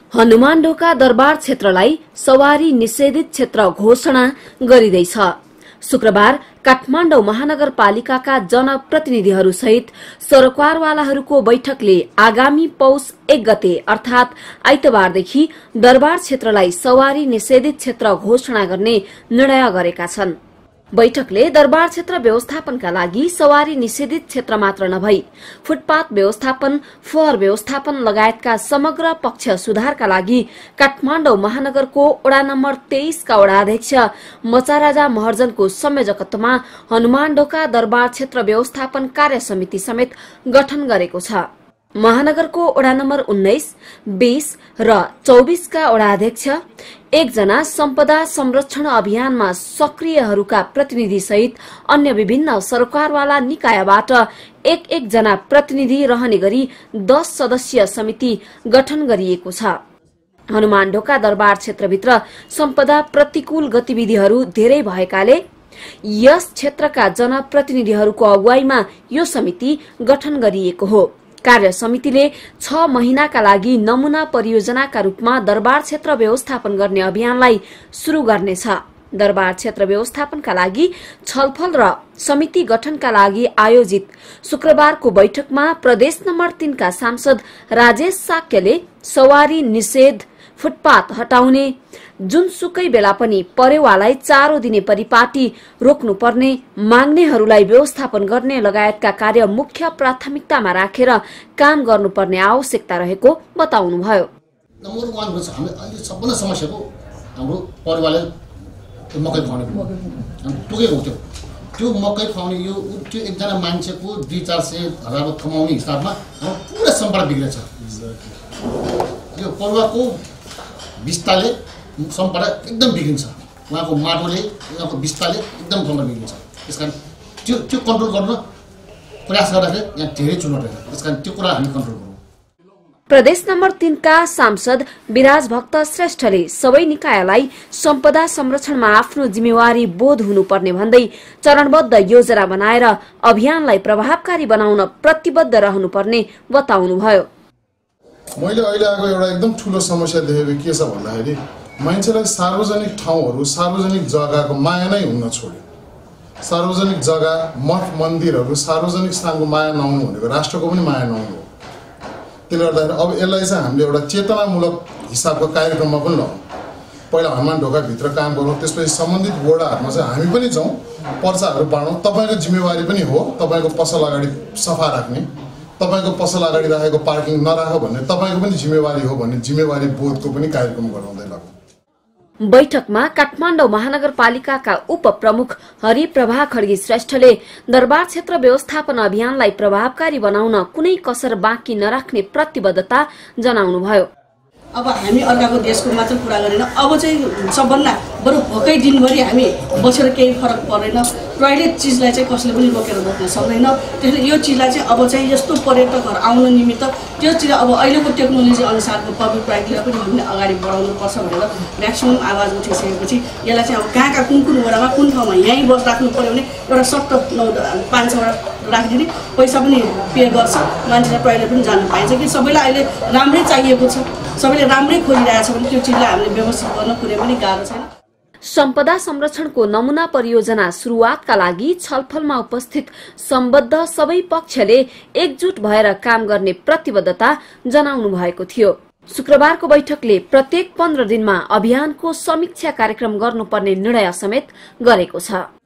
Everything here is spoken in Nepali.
हनुमानढोका दरबार क्षेत्रलाई सवारी निषेधित क्षेत्र घोषणा गरिँदैछ। शुक्रबार काठमाडौँ महानगरपालिकाका जनप्रतिनिधिहरू सहित सरकारवालाहरूको बैठकले आगामी पौष 1 गते अर्थात आइतबारदेखि दरबार क्षेत्रलाई सवारी निषेधित क्षेत्र घोषणा गर्ने निर्णय गरेका छन्। बैठकले दरबार क्षेत्र व्यवस्थापनका लागि सवारी निषेधित क्षेत्र मात्र नभई फुटपाथ व्यवस्थापन, फोहोर व्यवस्थापन लगायतका समग्र पक्ष सुधारका लागि काठमाडौँ महानगरको वडा नम्बर 23 का वडाध्यक्ष मचाराजा महर्जनको संयोजकत्वमा हनुमानढोका दरबार क्षेत्र व्यवस्थापन कार्य समिति समेत गठन गरेको छ। महानगरको वडा नम्बर 19, 20 र 24 का वडाध्यक्ष, 1 जना सम्पदा संरक्षण अभियानमा सक्रियहरूका प्रतिनिधि सहित अन्य विभिन्न सरकारवाला निकायबाट 1-1 जना प्रतिनिधि रहने गरी 10 सदस्यीय समिति गठन गरिएको छ। हनुमानढोका दरबार क्षेत्रभित्र सम्पदा प्रतिकूल गतिविधिहरू धेरै भएकाले यस क्षेत्रका जनप्रतिनिधिहरूको अगुवाईमा यो समिति गठन गरिएको हो। कार्य समितिले 6 महिनाका लागि नमूना परियोजनाका रूपमा दरबार क्षेत्र व्यवस्थापन गर्ने अभियानलाई शुरू गर्नेछ। दरबार क्षेत्र व्यवस्थापनका लागि छलफल र समिति गठनका लागि आयोजित शुक्रबारको बैठकमा प्रदेश नम्बर 3 का सांसद राजेश साक्यले सवारी निषेध, फुटपाथ हटाउने, जुनसुकै बेला पनि परेवालाई चारो दिने परिपाटी रोक्नुपर्ने, माग्नेहरूलाई व्यवस्थापन गर्ने लगायतका कार्य मुख्य प्राथमिकतामा राखेर काम गर्नुपर्ने आवश्यकता रहेको बताउनुभयो। नम्बर 1 को हामीले अहिले सबभन्दा समस्याको हाम्रो परेवाले मकै खुवाउने टुकेको थियो। त्यो मकै खुवाउने यो त्यो एकजना मान्छेको 200-400 हजार कमाउने हिसाबमा पुरा सम्पर्क बिग्रेछ। यो परेवाको विस्तारले सम्पर्क एकदम बिग्रिन्छ। उहाँको माटोले, उहाँको विस्तारले एकदम सम्पर्क बिग्रिन्छ। त्यसकारण त्यो कन्ट्रोल गर्न प्रयास गर्दाखेरि यहाँ धेरै चुनौती छ। त्यसकारण त्यो कुरा हामी कन्ट्रोल गरौँ। प्रदेश नम्बर 3 का सांसद विराज भक्त श्रेष्ठले सबै निकायलाई सम्पदा संरक्षणमा आफ्नो जिम्मेवारी बोध हुनुपर्ने भन्दै चरणबद्ध योजना बनाएर अभियानलाई प्रभावकारी बनाउन प्रतिबद्ध रहनुपर्ने बताउनुभयो। मैले अहिले आएको एउटा एकदम ठूलो समस्या देखेको के छ भन्दाखेरि मान्छेलाई सार्वजनिक ठाउँहरू, सार्वजनिक जग्गाको माया नै हुन छोड्यो। सार्वजनिक जग्गा, मठ मन्दिरहरू, सार्वजनिक स्थानको माया नहुनु भनेको राष्ट्रको पनि माया नहुनु हो। त्यसले गर्दाखेरि अब यसलाई चाहिँ हामीले एउटा चेतनामूलक हिसाबको कार्यक्रममा पनि लगाउँ। पहिला हनुमानढोकाभित्र काम गरौँ, त्यसपछि सम्बन्धित वडाहरूमा चाहिँ हामी पनि जाउँ, पर्चाहरू बाँडौँ। तपाईँको जिम्मेवारी पनि हो तपाईँको पसल अगाडि सफा राख्ने, तपाईको पसल अगाडि राखेको पार्किङ नराख भन्ने तपाईको पनि जिम्मेवारी हो भन्ने जिम्मेवारी बोधको पनि कार्यक्रम गराउँदै लाग्यो। बैठकमा काठमाडौँ महानगरपालिकाका उपप्रमुख हरिप्रभा खड्गी श्रेष्ठले दरबार क्षेत्र व्यवस्थापन अभियानलाई प्रभावकारी बनाउन कुनै कसर बाँकी नराख्ने प्रतिबद्धता जनाउनुभयो। अब हामी अर्काको देशको मात्र कुरा गरेन, अब चाहिँ सबभन्दा बरु भोकै दिनभरि हामी बसेर केही फरक पर्दैन। टोयलेट चिजलाई चाहिँ कसले पनि रोकेर रोक्न सक्दैन। त्यसले यो चिजलाई चाहिँ अब चाहिँ यस्तो पर्यटकहरू आउन निमित्त त्यो चिज अब अहिलेको टेक्नोलोजी अनुसारको पब्लिक टोयलेटलाई पनि हामीले अगाडि बढाउनु पर्छ भनेर म्याक्सिमम आवाज उठिसकेपछि यसलाई चाहिँ अब कहाँ कुन कुन वडामा कुन ठाउँमा यहीँ बस राख्नु पर्यो भने एउटा सट्ट 500 वटा राखिदिने, पैसा पनि पे गर्छ, मान्छेलाई टोयलेट पनि जान पाइन्छ कि सबैलाई अहिले राम्रै चाहिएको छ, सबैले राम्रै खोजिरहेछ भने त्यो चिजलाई हामीले व्यवस्थित गर्न कुनै पनि गाह्रो छैन। सम्पदा संरक्षणको नमूना परियोजना सुरुवातका लागि छलफलमा उपस्थित सम्बद्ध सबै पक्षले एकजुट भएर काम गर्ने प्रतिबद्धता जनाउनु भएको थियो। शुक्रबारको बैठकले प्रत्येक 15 दिनमा अभियानको समीक्षा कार्यक्रम गर्नुपर्ने निर्णय समेत गरेको छ।